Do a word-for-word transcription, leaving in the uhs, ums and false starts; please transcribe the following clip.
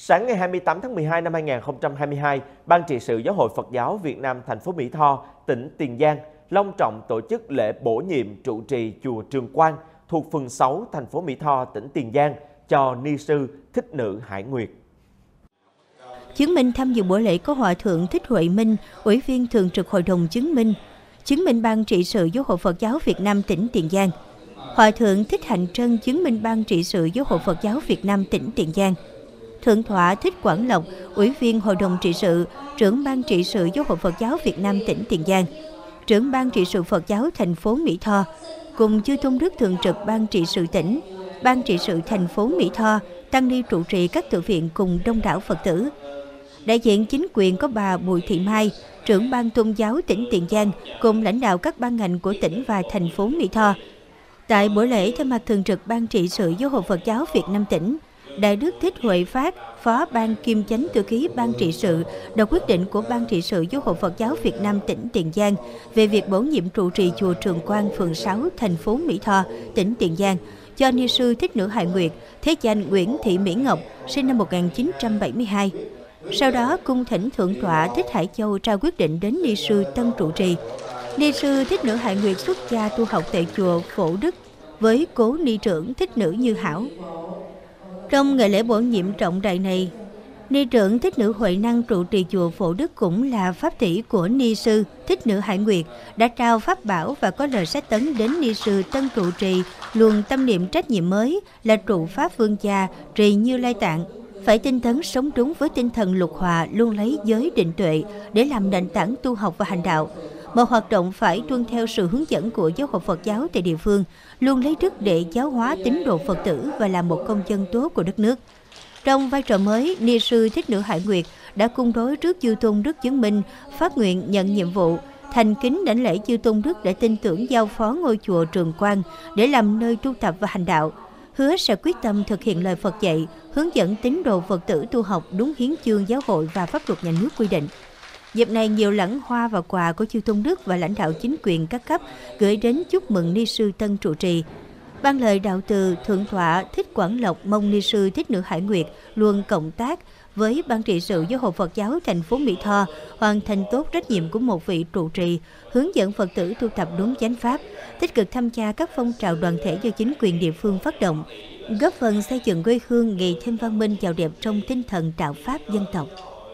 Sáng ngày hai mươi tám tháng mười hai năm hai nghìn không trăm hai mươi hai, Ban trị sự Giáo hội Phật giáo Việt Nam thành phố Mỹ Tho, tỉnh Tiền Giang long trọng tổ chức lễ bổ nhiệm trụ trì chùa Trường Quang thuộc phường sáu, thành phố Mỹ Tho, tỉnh Tiền Giang cho ni sư Thích Nữ Hải Nguyệt. Chứng minh tham dự buổi lễ có Hòa thượng Thích Huệ Minh, Ủy viên Thường trực Hội đồng Chứng minh, Chứng minh Ban trị sự Giáo hội Phật giáo Việt Nam tỉnh Tiền Giang. Hòa thượng Thích Hạnh Trân, Chứng minh Ban trị sự Giáo hội Phật giáo Việt Nam tỉnh Tiền Giang. Thượng tọa Thích Quảng Lộc, Ủy viên Hội đồng trị sự, Trưởng Ban trị sự Giáo hội Phật giáo Việt Nam tỉnh Tiền Giang, Trưởng Ban trị sự Phật giáo thành phố Mỹ Tho, cùng chư tôn đức thường trực Ban trị sự tỉnh, Ban trị sự thành phố Mỹ Tho, tăng ni trụ trì các tự viện cùng đông đảo Phật tử. Đại diện chính quyền có bà Bùi Thị Mai, Trưởng Ban tôn giáo tỉnh Tiền Giang, cùng lãnh đạo các ban ngành của tỉnh và thành phố Mỹ Tho. Tại buổi lễ, thay mặt thường trực Ban trị sự Giáo hội Phật giáo Việt Nam tỉnh, Đại đức Thích Huệ Phát, Phó Ban Kiêm Chánh Thư ký Ban trị sự, đọc quyết định của Ban trị sự Giáo hội Phật giáo Việt Nam tỉnh Tiền Giang về việc bổ nhiệm trụ trì chùa Trường Quang, phường sáu, thành phố Mỹ Tho, tỉnh Tiền Giang cho ni sư Thích Nữ Hải Nguyệt, thế danh Nguyễn Thị Mỹ Ngọc, sinh năm một nghìn chín trăm bảy mươi hai. Sau đó, cung thỉnh Thượng tọa Thích Hải Châu trao quyết định đến ni sư tân trụ trì. Ni sư Thích Nữ Hải Nguyệt xuất gia tu học tại chùa Phổ Đức với cố ni trưởng Thích Nữ Như Hảo. Trong ngày lễ bổ nhiệm trọng đại này, ni trưởng Thích Nữ Huệ Năng trụ trì chùa Phổ Đức cũng là pháp tỷ của ni sư Thích Nữ Hải Nguyệt đã trao pháp bảo và có lời sách tấn đến ni sư tân trụ trì luồng tâm niệm trách nhiệm mới là trụ pháp vương gia trì Như Lai Tạng, phải tinh tấn sống đúng với tinh thần lục hòa, luôn lấy giới định tuệ để làm nền tảng tu học và hành đạo. Một hoạt động phải tuân theo sự hướng dẫn của Giáo hội Phật giáo tại địa phương, luôn lấy đức để giáo hóa tín đồ Phật tử và là một công dân tốt của đất nước. Trong vai trò mới, ni sư Thích Nữ Hải Nguyệt đã cung đối trước chư tôn đức chứng minh, phát nguyện nhận nhiệm vụ, thành kính đảnh lễ chư tôn đức để tin tưởng giao phó ngôi chùa Trường Quang để làm nơi tu tập và hành đạo, hứa sẽ quyết tâm thực hiện lời Phật dạy, hướng dẫn tín đồ Phật tử tu học đúng hiến chương giáo hội và pháp luật nhà nước quy định. Dịp này, nhiều lẵng hoa và quà của chư tôn đức và lãnh đạo chính quyền các cấp gửi đến chúc mừng ni sư tân trụ trì. Ban lời đạo từ, Thượng tọa Thích Quảng Lộc mong ni sư Thích Nữ Hải Nguyệt luôn cộng tác với Ban trị sự Giáo hội Phật giáo thành phố Mỹ Tho, hoàn thành tốt trách nhiệm của một vị trụ trì, hướng dẫn Phật tử tu tập đúng chánh pháp, tích cực tham gia các phong trào đoàn thể do chính quyền địa phương phát động, góp phần xây dựng quê hương ngày thêm văn minh giàu đẹp trong tinh thần đạo pháp dân tộc.